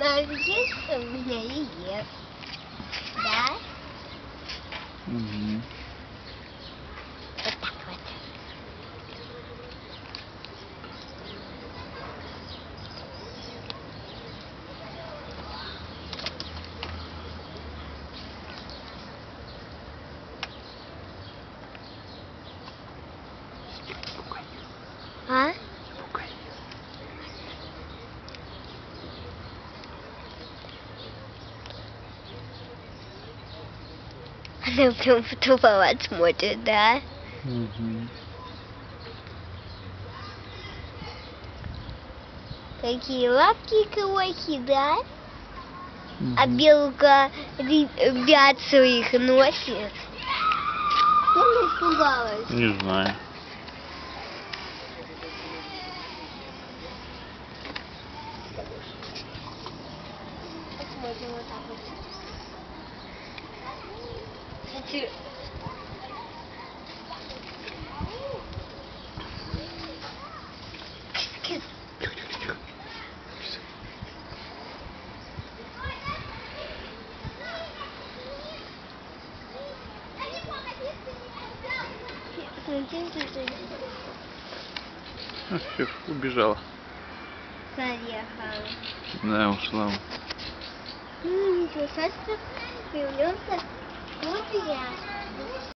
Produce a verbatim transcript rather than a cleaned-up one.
она есть, у меня и ест. Да? Угу. Вот так вот. А? Она прям в туалет смотрит, да? Угу. Какие лапки крохи, да? Угу. А белка ребят своих носит. Я напугалась. Не знаю. Посмотрим вот так вот. Кстати, Тихо-тихо-тихо. А, все, убежала. заехала. Да, ушла. Ну ничего, сейчас вернемся. Вот я.